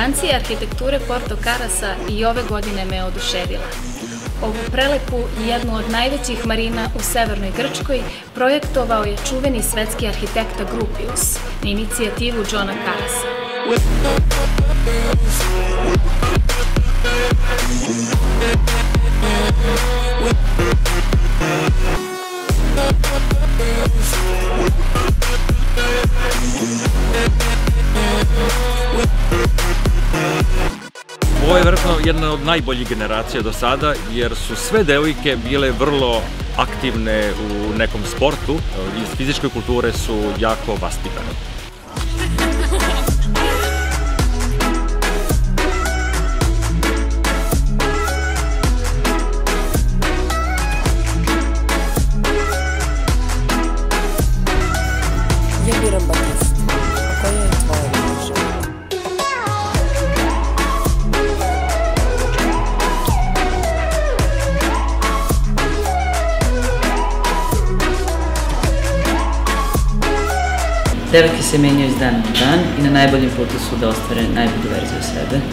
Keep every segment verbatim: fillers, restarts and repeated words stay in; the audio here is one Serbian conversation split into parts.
Elegancija arhitekture Porto Carasa i ove godine me oduševila. Ovu prelepu i jednu od najvećih marina u severnoj Grčkoj projektovao je čuveni svetski arhitekta Gropius na inicijativu Johna Carasa. Ovo je vjerojatno jedna od najboljih generacija do sada, jer su sve devojke bile vrlo aktivne u nekom sportu, iz fizičke kulture su jako vaspitane. Ja biram Batista. A koja je tvoja mreža? Devojke se menjaju iz dana u dan i na najboljem putu su da ostvare najbolju verziju sebe.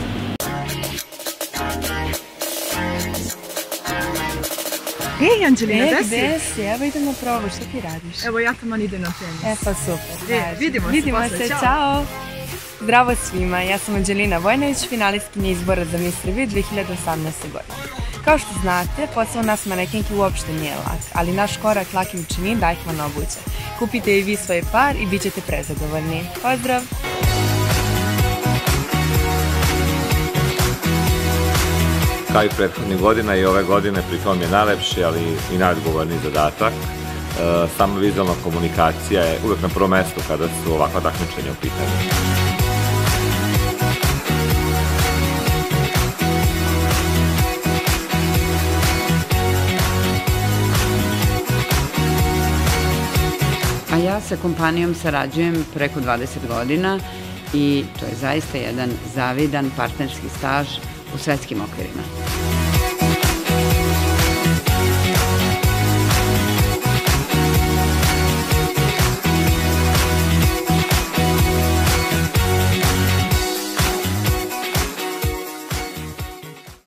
Ej, Anđelina, gde si? Gde si? Evo idem na probu, šta ti radiš? Evo, ja tamo idem na tenis. E pa super. E, vidimo se Vidimo posle, se, ćao. čao. Zdravo svima, ja sam Anđelina Vojnović, finalistkinja izbora za Miss Srbije dve hiljade osamnaeste. godine. Kao što znate, posao nas manekenki uopšte nije lak, ali naš korak lakim čini Deichmann obuće. Kupite i vi svoj par i bit ćete prezadovoljni. Pozdrav! Kao i prethodnih godina i ove godine, pri tom je najlepši, ali i najodgovorniji zadatak. Sama vizualna komunikacija je uvek na prvom mestu kada su ovakva takmičenja u pitanju. A ja sa kompanijom sarađujem preko dvadeset godina i to je zaista jedan zavidan partnerski staž u svetskim okvirima.